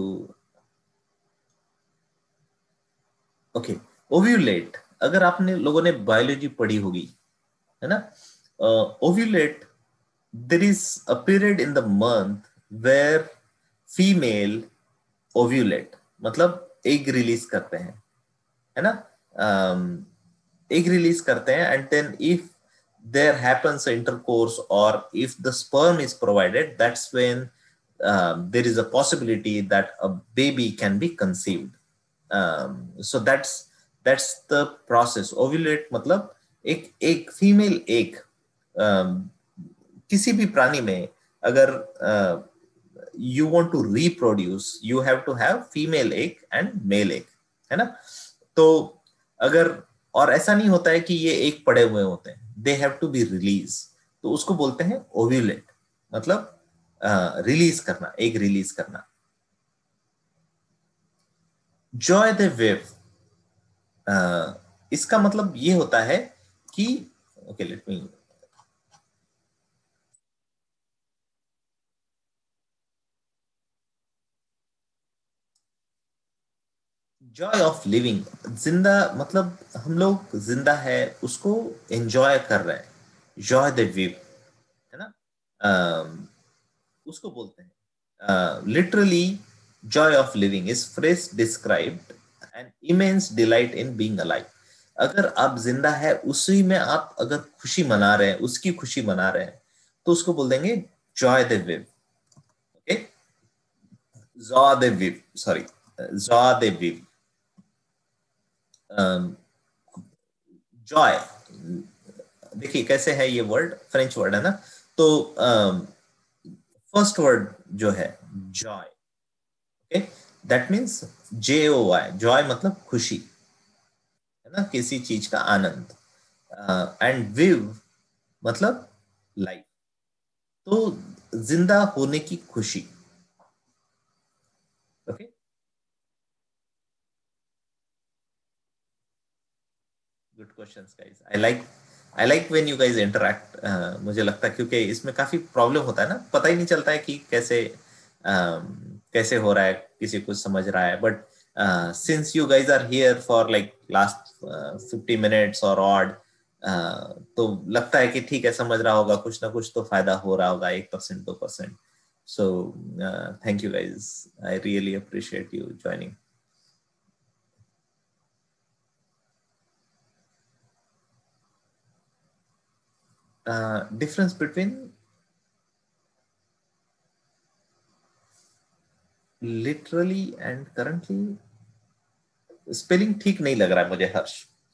Okay, ovulate, अगर आपने लोगों ने बायोलॉजी पढ़ी होगी, है ना, ovulate, there is a period in the month where female ovulate मतलब egg release करते हैं, है ना, एग रिलीज करते हैं, and then if there happens intercourse or if the sperm is provided, that's when um, there is a possibility that a baby can be conceived. um, so that's that's the process. Ovulate मतलब एक एक female एक um, किसी भी प्राणी में अगर you want to reproduce, you have to have female एक एंड मेल एक, है ना। तो अगर, और ऐसा नहीं होता है कि ये एक पड़े हुए होते हैं, they have to be release, तो उसको बोलते हैं ओव्यूलेट, मतलब रिलीज uh, करना, एक रिलीज करना। जॉय द वेव, इसका मतलब ये होता है कि, okay let me, joy of living, जिंदा मतलब हम लोग जिंदा है उसको एंजॉय कर रहे हैं, जॉय द विव, है ना, um, उसको बोलते हैं literally. Joy of living is fresh described an immense delight in being alive. अगर आप जिंदा है उसी में आप अगर खुशी मना रहे हैं, उसकी खुशी मना रहे हैं, तो उसको बोल देंगे joie de vivre, okay. Joie de vivre, sorry, joie de vivre, joy, देखिए कैसे है ये वर्ड, फ्रेंच वर्ड है ना, तो फर्स्ट वर्ड जो है joy, okay, that means J O Y, joy मतलब खुशी, है ना, किसी चीज का आनंद, एंड विव मतलब लाइफ, तो जिंदा होने की खुशी, ओके। Good questions guys. I like I like when you guys interact. मुझे लगता है क्योंकि इसमें काफी प्रॉब्लम होता है ना, पता ही नहीं चलता है कि कैसे uh, कैसे हो रहा है, किसी कुछ समझ रहा है. But since you guys are here for like last fifty minutes और ऑड, तो लगता है कि ठीक है, समझ रहा होगा, कुछ ना कुछ तो फायदा हो रहा होगा, एक परसेंट दो percent. So thank you guys, I really appreciate you joining. Difference between literally and currently, spelling ठीक नहीं लग रहा है मुझे Harsh.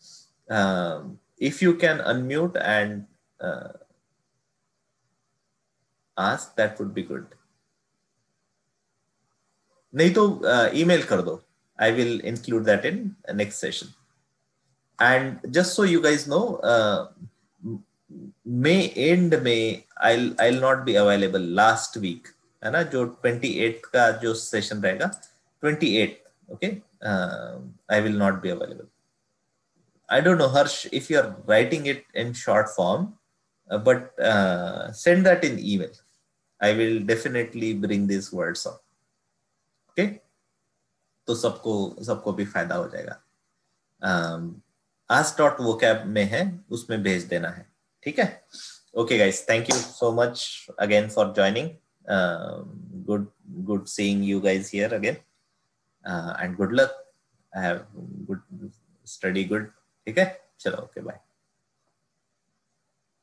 If you can unmute and ask that would be good. नहीं तो ईमेल uh, कर दो. I will include that in next session. And just so you guys know, May end में I I not be available last week, है ना, जो twenty eight का जो सेशन रहेगा, twenty eight. Okay, I will not be available. I don't know, Harsh, if you're writing it in short form, uh, but uh, send that in email. I will definitely bring these words up. Okay? तो सबको सबको भी फायदा हो जाएगा. Ask dot vocab में है, उसमें भेज देना है. ठीक है? Okay, guys. Thank you so much again for joining. Um, good, good seeing you guys here again. Uh, and good luck. I have good study. Good. ठीक है? चलो. Okay. Bye.